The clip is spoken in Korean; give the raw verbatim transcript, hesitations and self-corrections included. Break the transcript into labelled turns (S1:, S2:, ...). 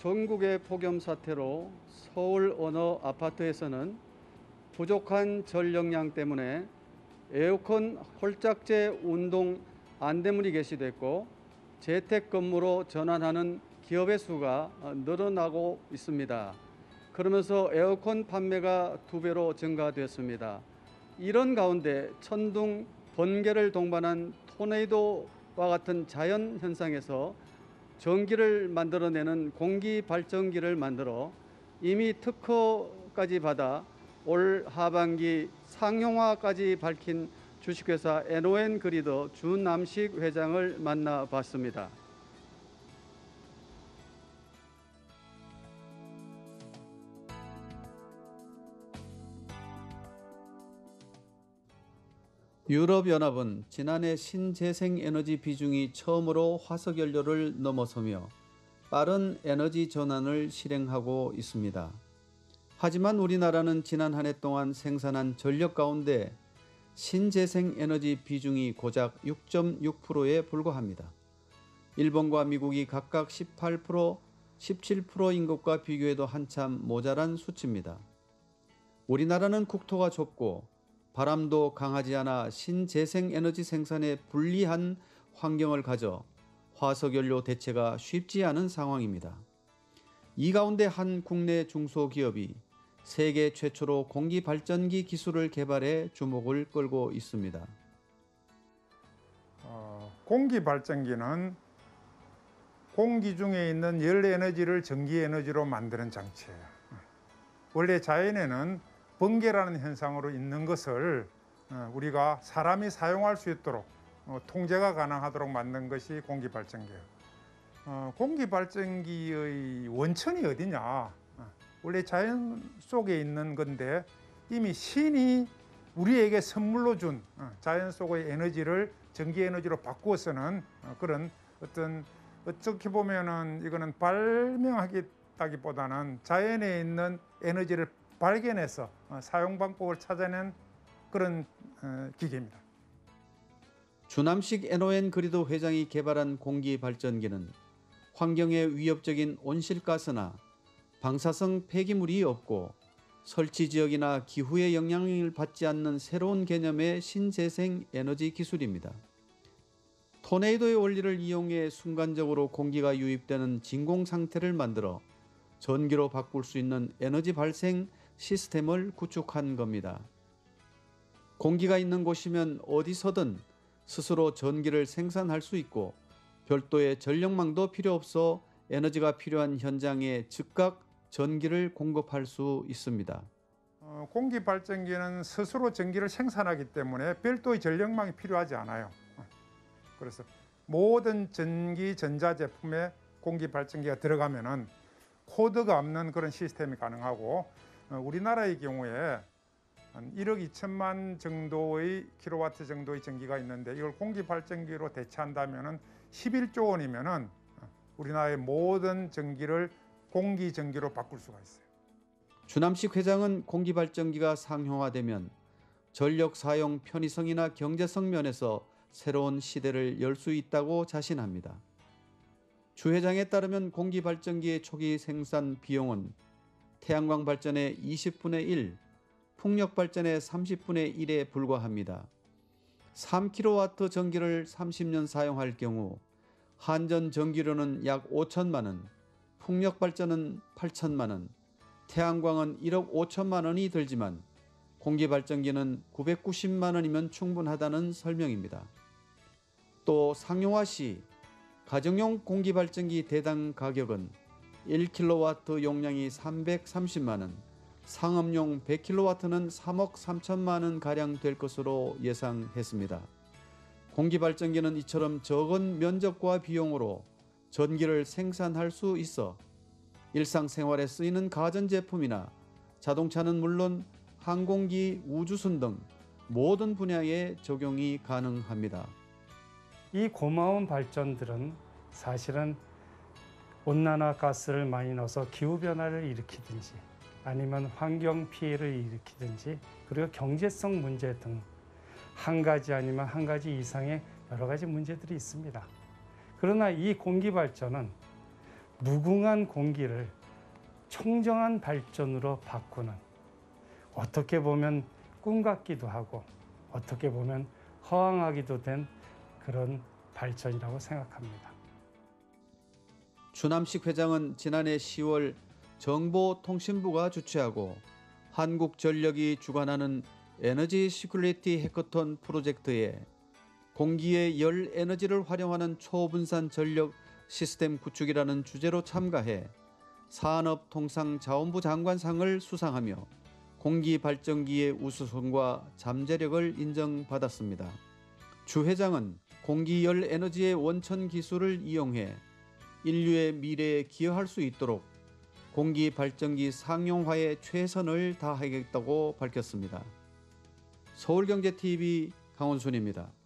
S1: 전국의 폭염 사태로 서울 어느 아파트에서는 부족한 전력량 때문에 에어컨 홀짝제 운동 안대문이 게시됐고 재택근무로 전환하는 기업의 수가 늘어나고 있습니다. 그러면서 에어컨 판매가 두 배로 증가됐습니다. 이런 가운데 천둥, 번개를 동반한 토네이도와 같은 자연 현상에서 전기를 만들어내는 공기 발전기를 만들어 이미 특허까지 받아 올 하반기 상용화까지 밝힌 주식회사 엔오엔 그리드 주남식 회장을 만나봤습니다. 유럽연합은 지난해 신재생에너지 비중이 처음으로 화석연료를 넘어서며 빠른 에너지 전환을 실행하고 있습니다. 하지만 우리나라는 지난 한 해 동안 생산한 전력 가운데 신재생에너지 비중이 고작 육 점 육 퍼센트에 불과합니다. 일본과 미국이 각각 십팔 퍼센트, 십칠 퍼센트인 것과 비교해도 한참 모자란 수치입니다. 우리나라는 국토가 좁고 바람도 강하지 않아 신재생에너지 생산에 불리한 환경을 가져 화석연료 대체가 쉽지 않은 상황입니다. 이 가운데 한 국내 중소기업이 세계 최초로 공기발전기 기술을 개발해 주목을 끌고 있습니다.
S2: 어, 공기발전기는 공기 중에 있는 열에너지를 전기에너지로 만드는 장치예요. 원래 자연에는 번개라는 현상으로 있는 것을 우리가 사람이 사용할 수 있도록 통제가 가능하도록 만든 것이 공기발전기예요. 공기발전기의 원천이 어디냐? 원래 자연 속에 있는 건데 이미 신이 우리에게 선물로 준 자연 속의 에너지를 전기에너지로 바꾸어서는 그런 어떤 어떻게 보면은 이거는 발명하겠다기보다는 자연에 있는 에너지를 발견해서 사용 방법을 찾아낸 그런 기계입니다.
S1: 주남식 엔오엔 그리드 회장이 개발한 공기발전기는 환경에 위협적인 온실가스나 방사성 폐기물이 없고 설치 지역이나 기후의 영향을 받지 않는 새로운 개념의 신재생 에너지 기술입니다. 토네이도의 원리를 이용해 순간적으로 공기가 유입되는 진공 상태를 만들어 전기로 바꿀 수 있는 에너지 발생 시스템을 구축한 겁니다. 공기가 있는 곳이면 어디서든 스스로 전기를 생산할 수 있고 별도의 전력망도 필요 없어 에너지가 필요한 현장에 즉각 전기를 공급할 수 있습니다.
S2: 어, 공기발전기는 스스로 전기를 생산하기 때문에 별도의 전력망이 필요하지 않아요. 그래서 모든 전기 전자제품에 공기발전기가 들어가면은 코드가 없는 그런 시스템이 가능하고 어, 우리나라의 경우에 한 일억 이천만 정도의 킬로와트 정도의 전기가 있는데 이걸 공기발전기로 대체한다면은 십일조 원이면은 우리나라의 모든 전기를 공기전기로 바꿀 수가 있어요.
S1: 주남식 회장은 공기발전기가 상용화되면 전력 사용 편의성이나 경제성 면에서 새로운 시대를 열 수 있다고 자신합니다. 주 회장에 따르면 공기발전기의 초기 생산 비용은 태양광 발전의 이십분의 일, 풍력 발전의 삼십분의 일에 불과합니다. 삼 킬로와트 전기를 삼십 년 사용할 경우 한전 전기료는 약 오천만 원, 풍력 발전은 팔천만 원, 태양광은 일억 오천만 원이 들지만 공기발전기는 구백구십만 원이면 충분하다는 설명입니다. 또 상용화 시 가정용 공기발전기 대당 가격은 일 킬로와트 용량이 삼백삼십만 원, 상업용 백 킬로와트는 삼억 삼천만 원가량 될 것으로 예상했습니다. 공기발전기는 이처럼 적은 면적과 비용으로 전기를 생산할 수 있어 일상생활에 쓰이는 가전제품이나 자동차는 물론 항공기, 우주선 등 모든 분야에 적용이 가능합니다.
S3: 이 고마운 발전들은 사실은 온난화 가스를 많이 넣어서 기후변화를 일으키든지 아니면 환경 피해를 일으키든지 그리고 경제성 문제 등 한 가지 아니면 한 가지 이상의 여러 가지 문제들이 있습니다. 그러나 이 공기발전은 무궁한 공기를 청정한 발전으로 바꾸는, 어떻게 보면 꿈 같기도 하고 어떻게 보면 허황하기도 된 그런 발전이라고 생각합니다.
S1: 추남식 회장은 지난해 시월 정보통신부가 주최하고 한국전력이 주관하는 에너지 시큐리티 해커톤 프로젝트에 공기의 열 에너지를 활용하는 초분산 전력 시스템 구축이라는 주제로 참가해 산업통상자원부 장관상을 수상하며 공기발전기의 우수성과 잠재력을 인정받았습니다. 주 회장은 공기열 에너지의 원천 기술을 이용해 인류의 미래에 기여할 수 있도록 공기발전기 상용화에 최선을 다하겠다고 밝혔습니다. 서울경제티비 강원순입니다.